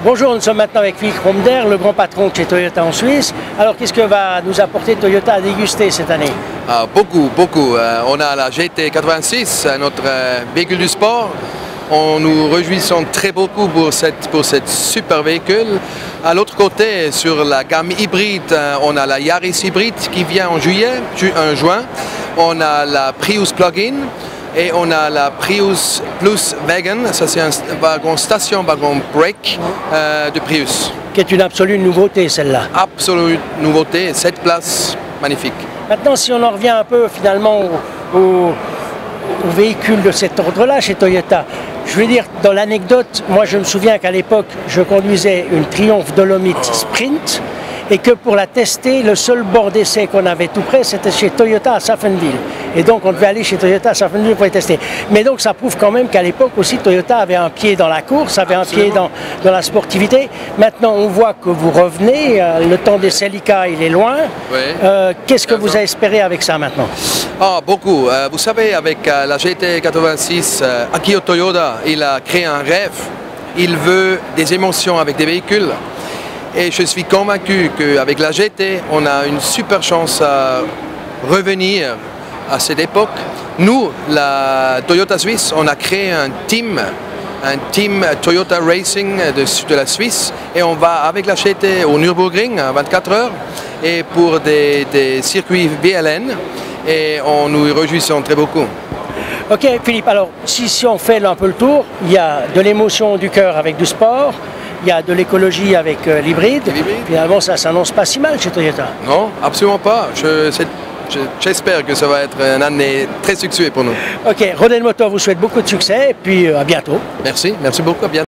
Bonjour, nous sommes maintenant avec Philippe Romder, le grand patron de chez Toyota en Suisse. Alors, qu'est-ce que va nous apporter Toyota à déguster cette année? Beaucoup. On a la GT86, notre véhicule du sport. Nous réjouissons très beaucoup pour cette super véhicule. À l'autre côté, sur la gamme hybride, on a la Yaris hybride qui vient en juin. On a la Prius plug-in. Et on a la Prius Plus Wagon, ça c'est un wagon station, wagon break de Prius. Qui est une absolue nouveauté celle-là. Absolue nouveauté, 7 places, magnifique. Maintenant, si on en revient un peu finalement aux véhicules de cet ordre-là chez Toyota, je veux dire, dans l'anecdote, moi je me souviens qu'à l'époque, je conduisais une Triumph Dolomite Sprint et que pour la tester, le seul bord d'essai qu'on avait tout près, c'était chez Toyota à Safenwil. Et donc on devait aller chez Toyota à Safenwil pour les tester. Mais donc ça prouve quand même qu'à l'époque aussi, Toyota avait un pied dans la course, avait Absolument. un pied dans la sportivité. Maintenant, on voit que vous revenez, le temps des Celica, il est loin. Oui. Qu'est-ce que vous avez espéré avec ça maintenant? Beaucoup. Vous savez, avec la GT86, Akio Toyoda, il a créé un rêve. Il veut des émotions avec des véhicules. Et je suis convaincu qu'avec la GT, on a une super chance à revenir à cette époque. Nous, la Toyota Suisse, on a créé un team Toyota Racing de la Suisse, et on va avec la GT au Nürburgring à 24 heures et pour des circuits VLN, et on nous réjouissons très beaucoup. Ok Philippe, alors si on fait un peu le tour, il y a de l'émotion du cœur avec du sport, il y a de l'écologie avec l'hybride. Finalement, ça s'annonce pas si mal chez Toyota. Non, absolument pas. J'espère que ça va être une année très succès pour nous. Ok, Roden Motor vous souhaite beaucoup de succès et puis à bientôt. Merci beaucoup, à bientôt.